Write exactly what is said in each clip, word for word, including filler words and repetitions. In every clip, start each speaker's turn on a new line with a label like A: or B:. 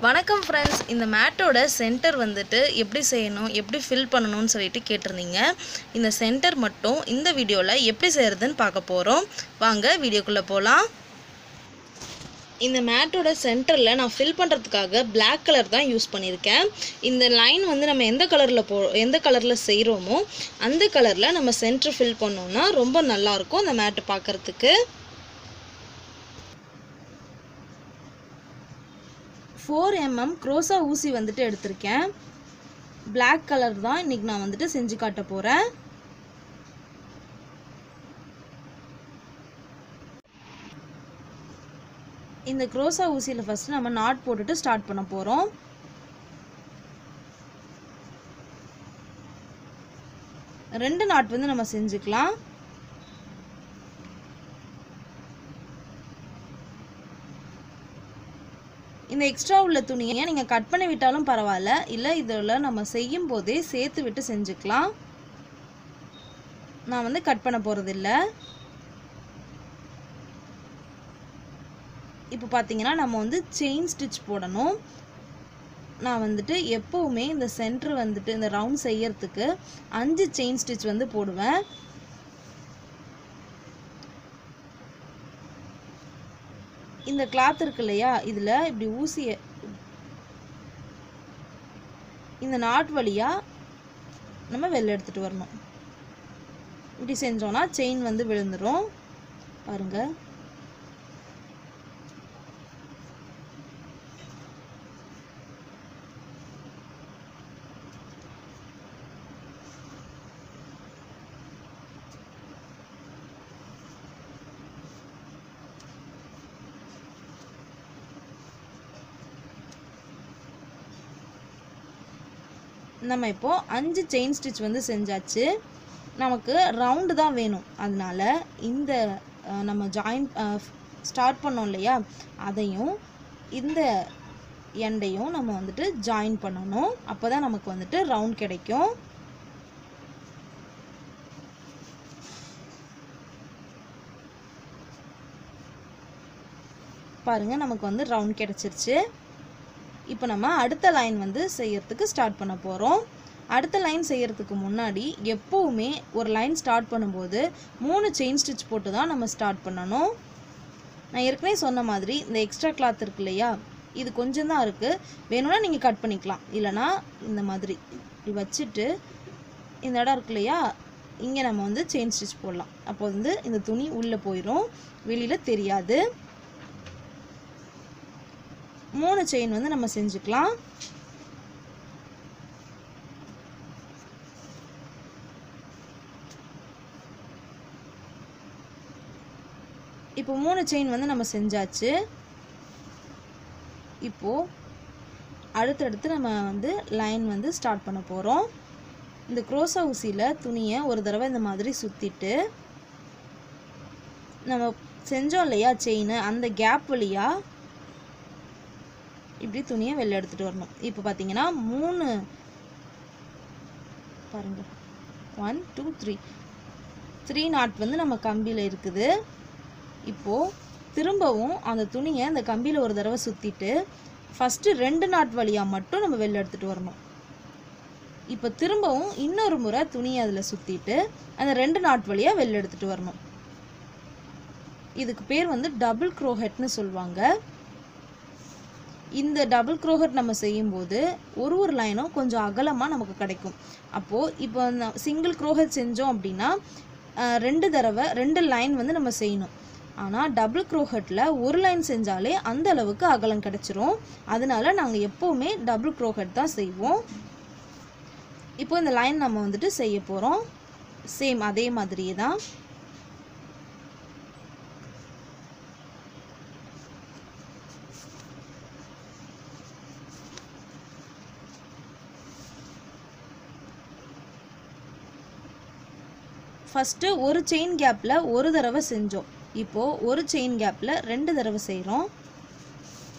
A: வணக்கம் ஃப்ரெண்ட்ஸ், இந்த மேட்டோட சென்டர் வந்துட்டு எப்படி செய்யணும், எப்படி ஃபில் பண்ணணும்னு சொல்லிட்டு கேட்டிருந்தீங்க. இந்த சென்டர் மட்டும் இந்த வீடியோவில் எப்படி செய்கிறதுன்னு பார்க்க போகிறோம். வாங்க வீடியோக்குள்ளே போகலாம். இந்த மேட்டோட சென்டரில் நான் ஃபில் பண்ணுறதுக்காக பிளாக் கலர் தான் யூஸ் பண்ணியிருக்கேன். இந்த லைன் வந்து நம்ம எந்த கலரில் போ எந்த கலரில் செய்கிறோமோ அந்த கலரில் நம்ம சென்டர் ஃபில் பண்ணோன்னா ரொம்ப நல்லாயிருக்கும் அந்த மேட்டு பார்க்குறதுக்கு. ஃபோர் எம்எம் க்ரோசா ஊசி வந்துட்டு எடுத்திருக்கேன். பிளாக் கலர் தான் இன்றைக்கி நான் வந்துட்டு செஞ்சு காட்ட போகிறேன். இந்த க்ரோசா ஊசியில் ஃபஸ்ட்டு நம்ம நாட் போட்டுட்டு ஸ்டார்ட் பண்ண போகிறோம். ரெண்டு நாட் வந்து நம்ம செஞ்சுக்கலாம். இந்த எக்ஸ்ட்ரா உள்ள துணியை நீங்கள் கட் பண்ணி விட்டாலும் பரவாயில்ல, இல்லை இதில் நம்ம செய்யும் போதே சேர்த்து விட்டு செஞ்சுக்கலாம். நான் வந்து கட் பண்ண போகிறதில்ல. இப்போ பார்த்தீங்கன்னா நம்ம வந்து செயின் ஸ்டிச் போடணும். நான் வந்துட்டு எப்போவுமே இந்த சென்டர் வந்துட்டு இந்த ரவுண்ட் செய்யறதுக்கு அஞ்சு செயின் ஸ்டிச் வந்து போடுவேன். இந்த கிளாத் இருக்கு இல்லையா, இதில் இப்படி ஊசிய இந்த நாட் வழியாக நம்ம வெளில எடுத்துகிட்டு வரணும். இப்படி செஞ்சோன்னா செயின் வந்து விழுந்துடும். பாருங்க, நம்ம இப்போது அஞ்சு செயின் ஸ்டிச் வந்து செஞ்சாச்சு. நமக்கு ரவுண்டு தான் வேணும். அதனால இந்த நம்ம ஜாயின் ஸ்டார்ட் பண்ணோம் இல்லையா, அதையும் இந்த எண்டையும் நம்ம வந்துட்டு ஜாயின் பண்ணணும். அப்போ தான் நமக்கு வந்துட்டு ரவுண்ட் கிடைக்கும். பாருங்கள், நமக்கு வந்து ரவுண்ட் கிடச்சிருச்சு. இப்போ நம்ம அடுத்த லைன் வந்து செய்யறதுக்கு ஸ்டார்ட் பண்ண போகிறோம். அடுத்த லைன் செய்யறதுக்கு முன்னாடி எப்போவுமே ஒரு லைன் ஸ்டார்ட் பண்ணும்போது மூணு செயின் ஸ்டிச் போட்டு தான் நம்ம ஸ்டார்ட் பண்ணணும். நான் ஏற்கனவே சொன்ன மாதிரி இந்த எக்ஸ்ட்ரா கிளாத் இருக்கு இல்லையா, இது கொஞ்சம் தான் இருக்குது. வேணும்னா நீங்கள் கட் பண்ணிக்கலாம், இல்லைனா இந்த மாதிரி இப்படி வச்சுட்டு இந்த இடம் இருக்கு இல்லையா, இங்கே நம்ம வந்து செயின் ஸ்டிச் போடலாம். அப்போ வந்து இந்த துணி உள்ளே போயிடும், வெளியில் தெரியாது. மூணு செயின் வந்து நம்ம செஞ்சுக்கலாம். இப்போ மூணு செயின் வந்து நம்ம செஞ்சாச்சு. இப்போ அடுத்தடுத்து நம்ம வந்து லைன் வந்து ஸ்டார்ட் பண்ண போகிறோம். இந்த க்ரோசா ஊசியில் துணியை ஒரு தடவை இந்த மாதிரி சுற்றிட்டு நம்ம செஞ்சோம் இல்லையா செயின், அந்த கேப் வழியாக இப்படி துணியை வெளில எடுத்துகிட்டு வரணும். இப்போ பார்த்தீங்கன்னா மூணு பாருங்க, one two three three knot வந்து நம்ம கம்பியில் இருக்குது. இப்போது திரும்பவும் அந்த துணியை அந்த கம்பியில் ஒரு தடவை சுற்றிட்டு ஃபஸ்ட்டு ரெண்டு நாட் வழியாக மட்டும் நம்ம வெளில எடுத்துகிட்டு வரணும். இப்போ திரும்பவும் இன்னொரு முறை துணியை அதில் சுற்றிட்டு அந்த ரெண்டு நாட் வழியாக வெளில எடுத்துகிட்டு வரணும். இதுக்கு பேர் வந்து டபுள் க்ரோஹெட்னு சொல்லுவாங்க. இந்த டபுள் க்ரோஹெட் நம்ம செய்யும்போது ஒரு ஒரு லைனும் கொஞ்சம் அகலமாக நமக்கு கிடைக்கும். அப்போது இப்போ சிங்கிள் க்ரோஹெட் செஞ்சோம் அப்படின்னா ரெண்டு தடவை ரெண்டு லைன் வந்து நம்ம செய்யணும். ஆனால் டபுள் க்ரோஹெட்டில் ஒரு லைன் செஞ்சாலே அந்த அளவுக்கு அகலம் கிடச்சிரும். அதனால நாங்கள் எப்போவுமே டபுள் க்ரோஹெட் தான் செய்வோம். இப்போ இந்த லைன் நம்ம வந்துட்டு செய்ய போகிறோம். சேம் அதே மாதிரியே தான். ஃபஸ்ட்டு ஒரு செயின் கேப்பில் ஒரு தடவை செஞ்சோம். இப்போது ஒரு செயின் கேப்பில் ரெண்டு தடவை செய்கிறோம்.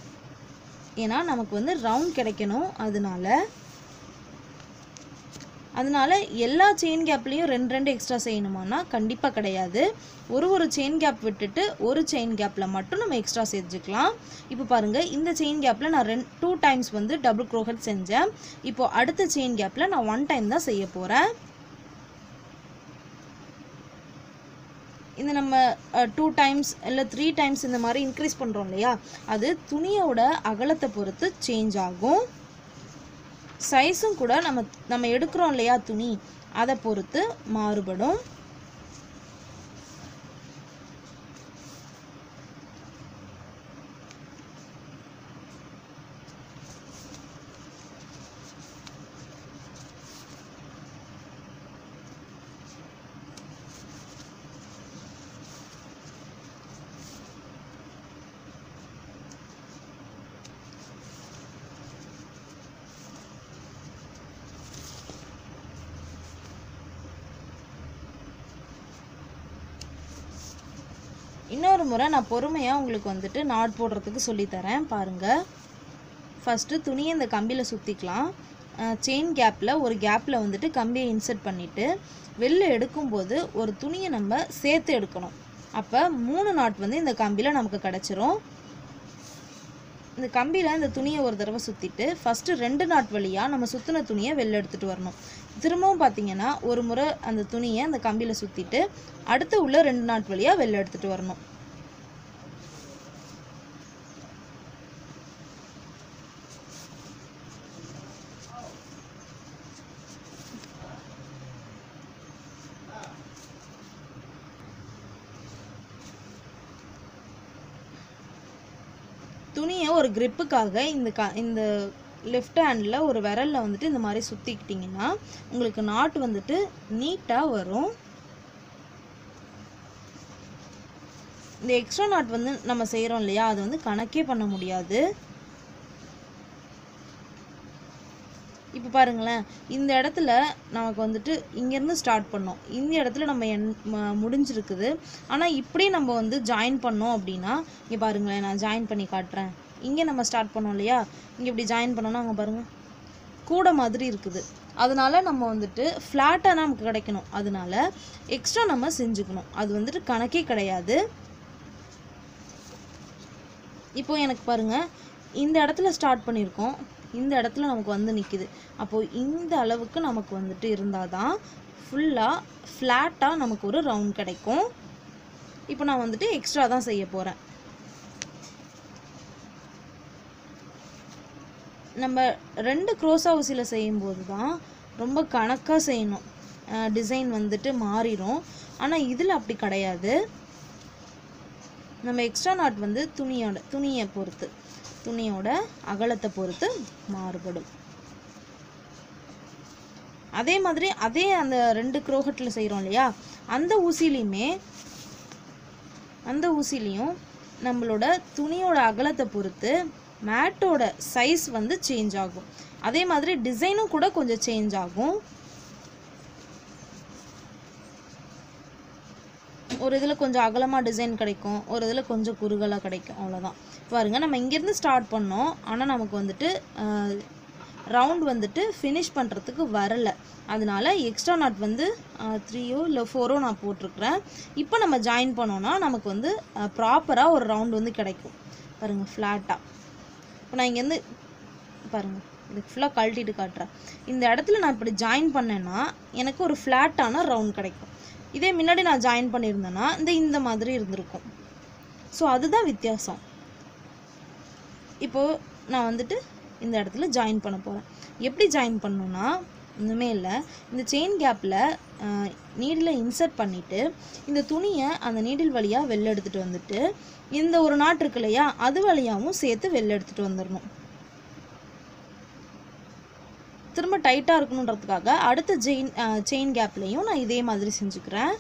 A: ஏன்னா நமக்கு வந்து ரவுண்ட் கிடைக்கணும். அதனால அதனால எல்லா செயின் கேப்லேயும் ரெண்டு ரெண்டு எக்ஸ்ட்ரா செய்யணுமானா கண்டிப்பாக கிடையாது. ஒரு ஒரு செயின் கேப் விட்டுட்டு ஒரு செயின் கேப்பில் மட்டும் நம்ம எக்ஸ்ட்ரா செஞ்சுக்கலாம். இப்போ பாருங்கள், இந்த செயின் கேப்பில் நான் ரெண்டு டூ டைம்ஸ் வந்து டபுள் க்ரோஷெட் செஞ்சேன். இப்போ அடுத்த செயின் கேப்பில் நான் ஒன் டைம் தான் செய்ய போகிறேன். இந்த நம்ம டூ டைம்ஸ் இல்லை த்ரீ டைம்ஸ் இந்த மாதிரி இன்க்ரீஸ் பண்ணுறோம் இல்லையா, அது துணியோட அகலத்தை பொறுத்து சேஞ்ச் ஆகும். சைஸும் கூட நம்ம நம்ம எடுக்கிறோம் இல்லையா துணி, அதை பொறுத்து மாறுபடும். இன்னொரு முறை நான் பொறுமையாக உங்களுக்கு வந்துட்டு நாட் போடுறதுக்கு சொல்லித்தரேன் பாருங்கள். ஃபஸ்ட்டு துணியை இந்த கம்பியில் சுற்றிக்கலாம். செயின் கேப்பில் ஒரு கேப்பில் வந்துட்டு கம்பியை இன்சர்ட் பண்ணிவிட்டு வெளில எடுக்கும்போது ஒரு துணியை நம்ம சேர்த்து எடுக்கணும். அப்போ மூணு நாட் வந்து இந்த கம்பியில் நமக்கு கிடச்சிரும். இந்த கம்பியில் இந்த துணியை ஒரு தடவை சுற்றிட்டு ஃபஸ்ட்டு ரெண்டு நாட் வழியாக நம்ம சுற்றின துணியை வெளில எடுத்துகிட்டு வரணும். திரும்பவும் பார்த்தீங்கன்னா ஒரு முறை அந்த துணியை அந்த கம்பியில் சுற்றிட்டு அடுத்து உள்ள ரெண்டு நாட் வழியாக வெளில எடுத்துகிட்டு வரணும். துணியை ஒரு கிரிப்புக்காக இந்த க இந்த லெஃப்ட் ஹேண்டில் ஒரு விரலில் வந்துட்டு இந்த மாதிரி சுற்றிக்கிட்டிங்கன்னா உங்களுக்கு நாட் வந்துட்டு நீட்டாக வரும். இந்த எக்ஸ்ட்ரா நாட் வந்து நம்ம செய்கிறோம் இல்லையா, அது வந்து கணக்கே பண்ண முடியாது. இப்போ பாருங்களேன், இந்த இடத்துல நமக்கு வந்துட்டு இங்கேருந்து ஸ்டார்ட் பண்ணோம், இந்த இடத்துல நம்ம என் முடிஞ்சிருக்குது. ஆனால் இப்படி நம்ம வந்து ஜாயின் பண்ணோம் அப்படின்னா, இங்கே பாருங்களேன், நான் ஜாயின் பண்ணி காட்டுறேன். இங்கே நம்ம ஸ்டார்ட் பண்ணோம் இல்லையா, இங்கே இப்படி ஜாயின் பண்ணோன்னா அங்கே பாருங்கள் கூட மாதிரி இருக்குது. அதனால நம்ம வந்துட்டு ஃப்ளாட்டாக நமக்கு கிடைக்கணும். அதனால எக்ஸ்ட்ரா நம்ம செஞ்சுக்கணும். அது வந்துட்டு கணக்கே கிடையாது. இப்போ எனக்கு பாருங்கள், இந்த இடத்துல ஸ்டார்ட் பண்ணியிருக்கோம், இந்த இடத்துல நமக்கு வந்து நிற்கிது. அப்போது இந்த அளவுக்கு நமக்கு வந்துட்டு இருந்தால் தான் ஃபுல்லாக ஃப்ளாட்டாக நமக்கு ஒரு ரவுண்ட் கிடைக்கும். இப்போ நான் வந்துட்டு எக்ஸ்ட்ரா தான் செய்ய போகிறேன். நம்ம ரெண்டு க்ரோஸா ஊசியில் செய்யும்போது தான் ரொம்ப கணக்காக செய்யணும், டிசைன் வந்துட்டு மாறிடும். ஆனால் இதில் அப்படி கிடையாது. நம்ம எக்ஸ்ட்ரா நாட் வந்து துணியோட துணியை பொறுத்து துணியோட அகலத்தை பொறுத்து மாறுபடும். அதே மாதிரி அதே அந்த ரெண்டு க்ரோஹட்டில் செய்கிறோம் இல்லையா, அந்த ஊசிலையுமே அந்த ஊசிலையும் நம்மளோட துணியோட அகலத்தை பொறுத்து மேட்டோட சைஸ் வந்து சேஞ்ச் ஆகும். அதே மாதிரி டிசைனும் கூட கொஞ்சம் சேஞ்ச் ஆகும். ஒரு இதில் கொஞ்சம் அகலமாக டிசைன் கிடைக்கும், ஒரு இதில் கொஞ்சம் குறுகலாக கிடைக்கும், அவ்வளோதான். பாருங்க, நம்ம இங்கேருந்து ஸ்டார்ட் பண்ணோம், ஆனால் நமக்கு வந்துட்டு ரவுண்ட் வந்துட்டு ஃபினிஷ் பண்ணுறதுக்கு வரலை. அதனால எக்ஸ்ட்ரா நாட் வந்து த்ரீயோ இல்லை ஃபோரோ நான் போட்டிருக்கிறேன். இப்போ நம்ம ஜாயின் பண்ணோன்னா நமக்கு வந்து ப்ராப்பராக ஒரு ரவுண்ட் வந்து கிடைக்கும். பாருங்கள், ஃப்ளாட்டாக. இப்போ நான் இங்கேருந்து பாருங்கள், இதுக்கு ஃபுல்லாக கழட்டிட்டு காட்டுறேன். இந்த இடத்துல நான் இப்படி ஜாயின் பண்ணேன்னா எனக்கு ஒரு ஃப்ளாட்டான ரவுண்ட் கிடைக்கும். இதே முன்னாடி நான் ஜாயின் பண்ணியிருந்தேன்னா இந்த இந்த மாதிரி இருந்திருக்கும். ஸோ அதுதான் வித்தியாசம். இப்போது நான் வந்துட்டு இந்த இடத்துல ஜாயின் பண்ண போகிறேன். எப்படி ஜாயின் பண்ணணுன்னா, இன்னுமே இல்லை, இந்த செயின் கேப்பில் நீடில் இன்சர்ட் பண்ணிவிட்டு இந்த துணியை அந்த நீடில் வழியாக வெளில எடுத்துகிட்டு வந்துட்டு இந்த ஒரு நாட் இருக்கு இல்லையா, அது வழியாகவும் சேர்த்து வெளில எடுத்துகிட்டு வந்துடணும். திரும்ப டைட்டாக இருக்கணுன்றதுக்காக அடுத்த செயின் செயின் கேப்லேயும் நான் இதே மாதிரி செஞ்சுக்கிறேன்.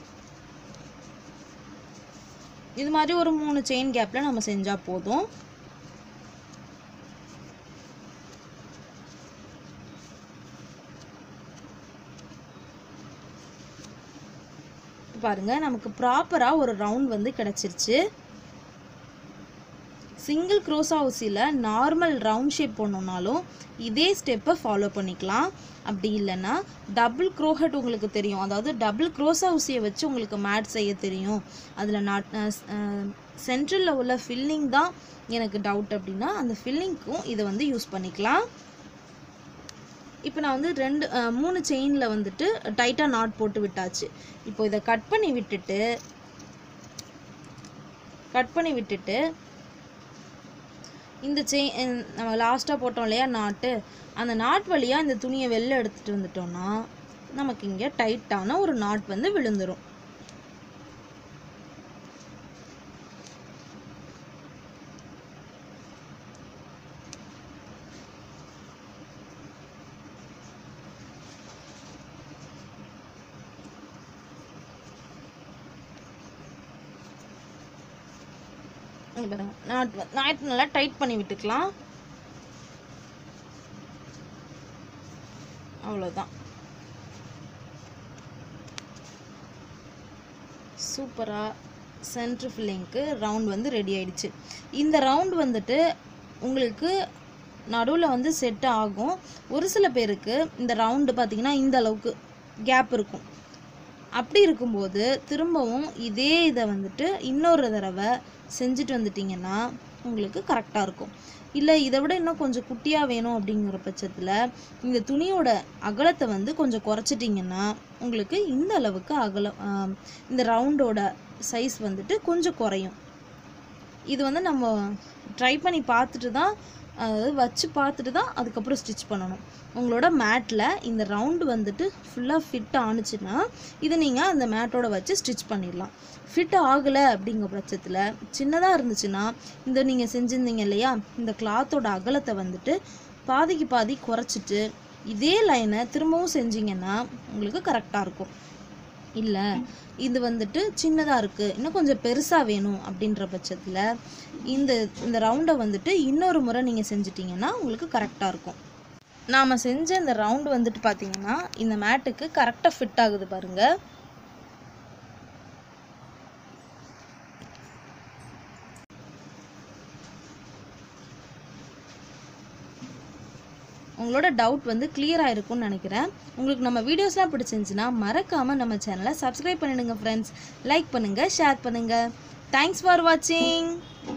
A: இது மாதிரி ஒரு மூணு செயின் கேப்பில் நம்ம செஞ்சால் போதும். பாருங்க, நமக்கு ப்ராப்பராக ஒரு ரவுண்ட் வந்து கிடச்சிருச்சு. சிங்கிள் க்ரோஷா ஊசியில் நார்மல் ரவுண்ட் ஷேப் போடணுன்னாலும் இதே ஸ்டெப்பை ஃபாலோ பண்ணிக்கலாம். அப்படி இல்லைன்னா டபுள் க்ரோஹெட் உங்களுக்கு தெரியும், அதாவது டபுள் க்ரோஷா ஊசியை வச்சு உங்களுக்கு மேட் செய்ய தெரியும், அதில் நாட் சென்ட்ரலில் உள்ள ஃபில்லிங் தான் எனக்கு டவுட் அப்படின்னா அந்த ஃபில்லிங்க்கும் இதை வந்து யூஸ் பண்ணிக்கலாம். இப்போ நான் வந்து ரெண்டு மூணு செயினில் வந்துட்டு டைட்டாக நாட் போட்டு விட்டாச்சு. இப்போ இதை கட் பண்ணி விட்டுட்டு கட் பண்ணி விட்டுட்டு இந்த செயின் நம்ம லாஸ்ட்டாக போட்டோம் இல்லையா நாட்டு, அந்த நாட் வழியாக இந்த துணியை வெளில எடுத்துகிட்டு வந்துட்டோம்னா நமக்கு இங்கே டைட்டான ஒரு நாட் வந்து விழுந்துடும். நாட் நாட் நல்லா டைட் பண்ணி விட்டுக்கலாம். அவ்வளோதான். சூப்பராக சென்ட்ரு ஃபில்லிங்க்கு ரவுண்ட் வந்து ரெடி ஆயிடுச்சு. இந்த ரவுண்ட் வந்துட்டு உங்களுக்கு நடுவில் வந்து செட் ஆகும். ஒரு சில பேருக்கு இந்த ரவுண்டு பார்த்திங்கன்னா இந்த அளவுக்கு கேப் இருக்கும். அப்படி இருக்கும்போது திரும்பவும் இதே இதை வந்துட்டு இன்னொரு தடவை செஞ்சுட்டு வந்துட்டிங்கன்னா உங்களுக்கு கரெக்டாக இருக்கும். இல்லை இதை விட இன்னும் கொஞ்சம் குட்டியாக வேணும் அப்படிங்கிற பட்சத்தில் இந்த துணியோட அகலத்தை வந்து கொஞ்சம் குறைச்சிட்டிங்கன்னா உங்களுக்கு இந்த அளவுக்கு அகலம் இந்த ரவுண்டோட சைஸ் வந்துட்டு கொஞ்சம் குறையும். இது வந்து நம்ம ட்ரை பண்ணி பார்த்துட்டு தான், அதாவது வச்சு பார்த்துட்டு தான் அதுக்கப்புறம் ஸ்டிச் பண்ணணும். உங்களோட மேட்டில் இந்த ரவுண்டு வந்துட்டு ஃபுல்லாக ஃபிட் ஆணுச்சுன்னா இதை நீங்கள் அந்த மேட்டோட வச்சு ஸ்டிச் பண்ணிடலாம். ஃபிட் ஆகலை அப்படிங்கிற பட்சத்தில் சின்னதாக இருந்துச்சுன்னா இந்த நீங்கள் செஞ்சுருந்தீங்க இல்லையா இந்த கிளாத்தோட அகலத்தை வந்துட்டு பாதிக்கு பாதி குறைச்சிட்டு இதே லைனை திரும்பவும் செஞ்சிங்கன்னா உங்களுக்கு கரெக்டாக இருக்கும். இல்லை இது வந்துட்டு சின்னதாக இருக்குது, இன்னும் கொஞ்சம் பெருசாக வேணும் அப்படின்ற பட்சத்தில் இந்த இந்த ரவுண்டை வந்துட்டு இன்னொரு முறை நீங்கள் செஞ்சிட்டிங்கன்னா உங்களுக்கு கரெக்டாக இருக்கும். நாம் செஞ்ச இந்த ரவுண்டு வந்துட்டு பார்த்திங்கன்னா இந்த மேட்டுக்கு கரெக்டாக ஃபிட் ஆகுது பாருங்கள். உங்களோட டவுட் வந்து கிளியராக இருக்கும்னு நினைக்கிறேன். உங்களுக்கு நம்ம வீடியோஸ்லாம் பிடிச்சிருந்துச்சுன்னா மறக்காமல் நம்ம சேனலை சப்ஸ்கிரைப் பண்ணிடுங்க ஃப்ரெண்ட்ஸ். லைக் பண்ணுங்கள், ஷேர் பண்ணுங்கள். தேங்க்ஸ் ஃபார் வாட்சிங்.